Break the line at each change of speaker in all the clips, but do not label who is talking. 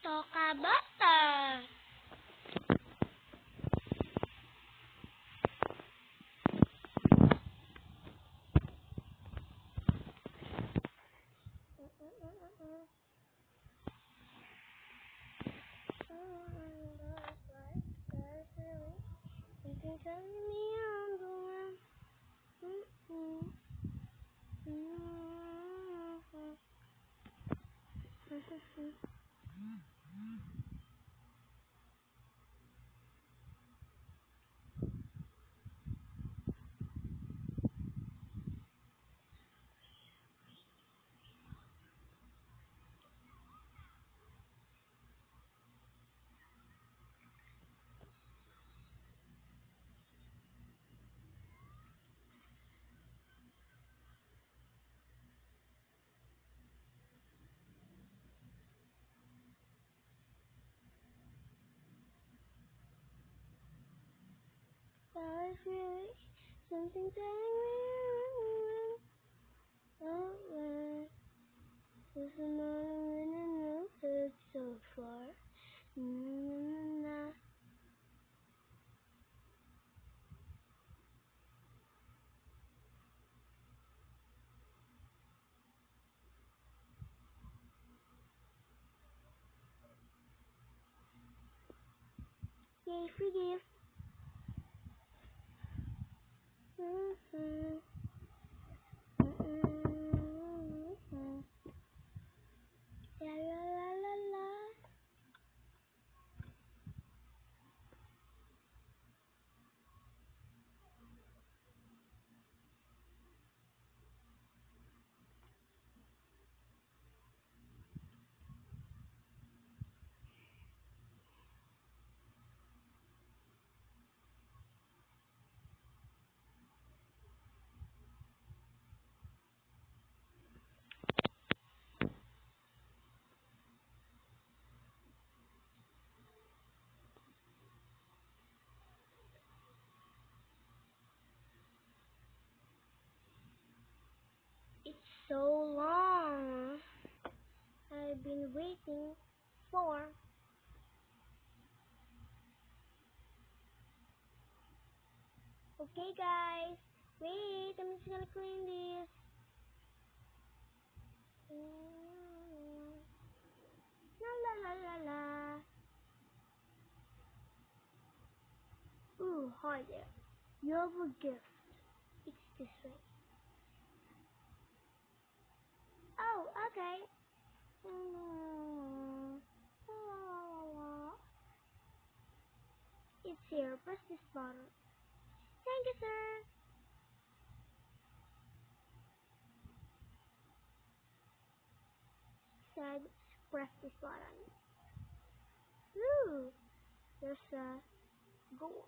Toka Bata. There's really something telling me oh, there's a moment when I know it's so far. Yay, free gift. La la la la la. It's so long. I've been waiting for. Okay, guys. Wait, I'm just gonna clean this. La la la la la. Ooh, hi there. You have a gift. It's this way. Oh, okay. It's here. Press this button. Thank you, sir. Said, press this button. Ooh, there's a gold.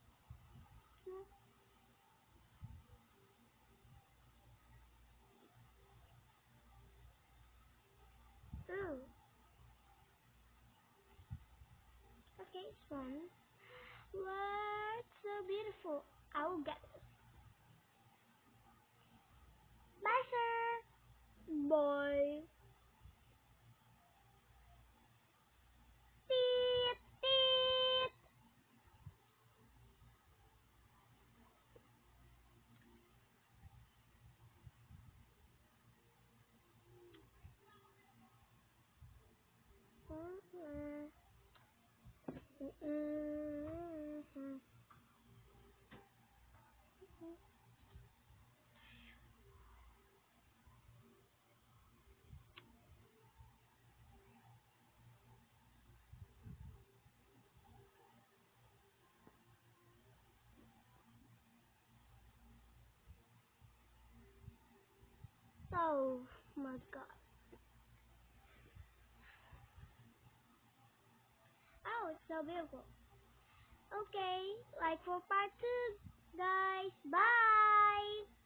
Ooh. Okay, it's fun. What? So beautiful. I will get this. Bye, sir. Bye. Beep, beep. Oh my god. Oh, it's so beautiful. Okay, like for part 2, guys. Bye.